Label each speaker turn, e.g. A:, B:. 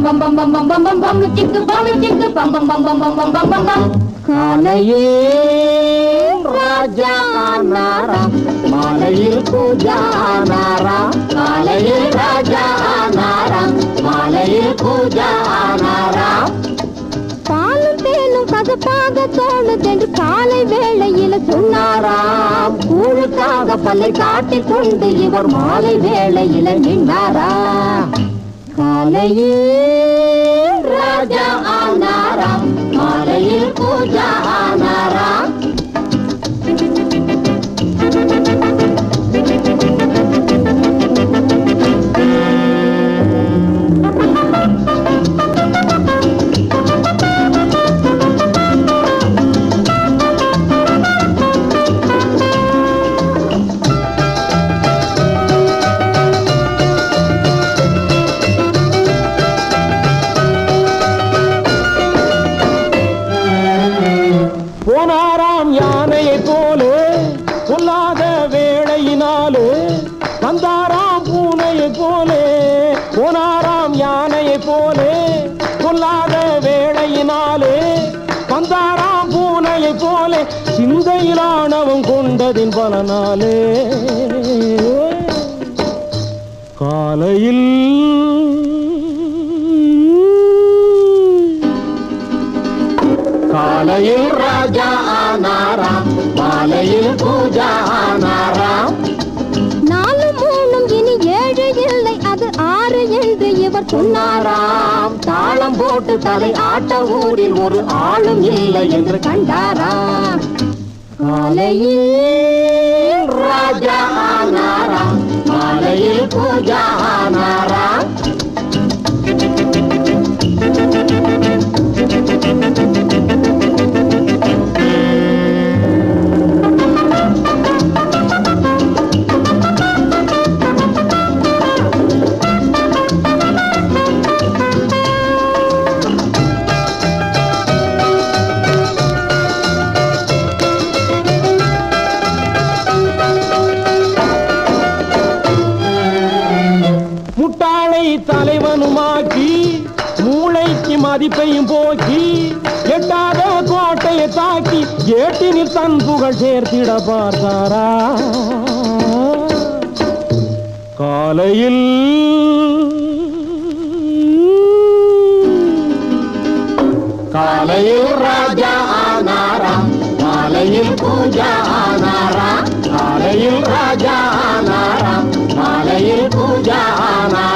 A: bam bam bam bam bam bam bam chicka bam bam bam bam bam bam bam bam bam காலையில் ராஜா ஆனாராம் மாலையில் பூஜா ஆனாராம் காலையில் ராஜா ஆனாராம் மாலையில் பூஜா ஆனாராம் பாலும் தேனும் பகப்பாக தோணுதென்று காலை வேளையில் சொன்னாராம் கூழுக்காக பல்லை காட்டிக் கொண்டு இவர் மாலை வேளையில் நின்றாராம் காலையில் ராஜா ஆனாராம் மாலையில் பூஜா ஆனாராம்
B: போனாராம் யானையை போலே பொல்லாத வேளையினாலே வந்தாராம் பூனையை போலே போனாராம் யானையை போலே பொல்லாத வேளையினாலே வந்தாராம் பூனையை போலே சிந்தையிலானவன் கொண்டதின் பலனாலே காலையில் காலையில் ராஜா ஆனாராம் மாலையில் பூஜா ஆனாராம்
A: நாலு மூணும் இனி ஏழு இல்லை அது ஆறு என்று இவர் சொன்னாராம் தாளம் போட்டு தலை ஆட்ட ஊரில் ஒரு ஆளும் இல்லை என்று கண்டாராம் காலையில் ராஜா ஆனாராம் மாலையில் பூஜா ஆனாராம்
B: முட்டாளை தலைவனுமாக்கி மூளைக்கு மதிப்பையும் போக்கி எட்டாத கோட்டையை தாக்கி ஏட்டினில் தன் புகழ் சேர்த்திட பார்த்தாரா காலையில்
A: காலையில் ராஜா ஆனாராம் மாலையில் பூஜா ஆனாராம் காலையில் ராஜா ஆனாராம் மாலையில் பூஜா ஆனாராம்